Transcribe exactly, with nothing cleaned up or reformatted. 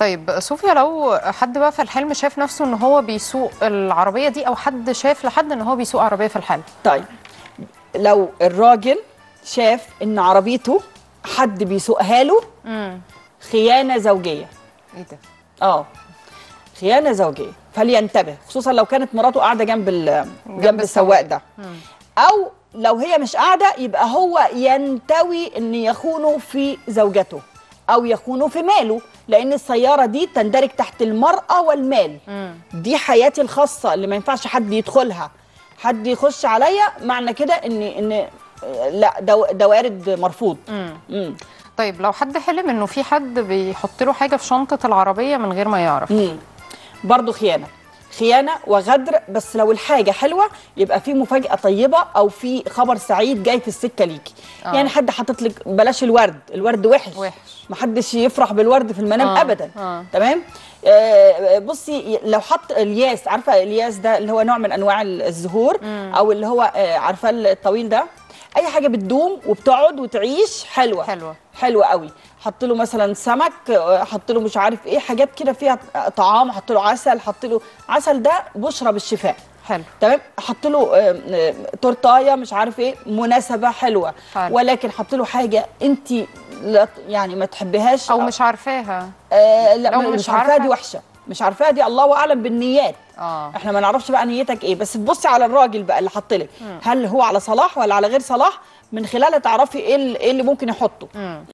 طيب صوفيا، لو حد بقى في الحلم شاف نفسه ان هو بيسوق العربيه دي، او حد شاف لحد ان هو بيسوق عربيه في الحلم. طيب لو الراجل شاف ان عربيته حد بيسوقها له، امم خيانه زوجيه. ايه ده؟ اه خيانه زوجيه، فلينتبه، خصوصا لو كانت مراته قاعده جنب ال... جنب السواق ده. مم. او لو هي مش قاعده يبقى هو ينتوي ان يخونه في زوجته او يخونه في ماله، لان السياره دي تندرج تحت المراه والمال. مم. دي حياتي الخاصه اللي ما ينفعش حد يدخلها. حد يخش عليا معنى كده ان ان لا، ده ده وارد مرفوض. مم. مم. طيب لو حد حلم انه في حد بيحط له حاجه في شنطه العربيه من غير ما يعرف. مم. برضه خيانه، خيانه وغدر. بس لو الحاجه حلوه يبقى في مفاجاه طيبه او في خبر سعيد جاي في السكه ليكي. آه. يعني حد حاطط لك، بلاش الورد، الورد وحش، وحش. محدش يفرح بالورد في المنام آه. ابدا. آه. تمام. آه بصي، لو حط الياس، عارفه الياس ده اللي هو نوع من انواع الزهور، مم. او اللي هو آه عارفه الطويل ده، اي حاجه بتدوم وبتقعد وتعيش حلوه حلوه حلوه قوي. حط له مثلا سمك، حط له مش عارف ايه، حاجات كده فيها طعام، حط له عسل، حط له عسل ده بشرى بالشفاء. حلو. تمام. حط له آه، آه، تورتايه مش عارف ايه، مناسبه حلوه. حلو. ولكن حط له حاجه انت لا يعني ما تحبيهاش او مش عارفاها. آه لا، لو مش, مش مش عارفاها عارفة. دي وحشه، مش عارفاها دي، الله اعلم بالنيات. اه احنا ما نعرفش بقى نيتك ايه، بس تبصي على الراجل بقى اللي حط لك، هل هو على صلاح ولا على غير صلاح، من خلالها تعرفي ايه اللي إيه اللي ممكن يحطه. مم.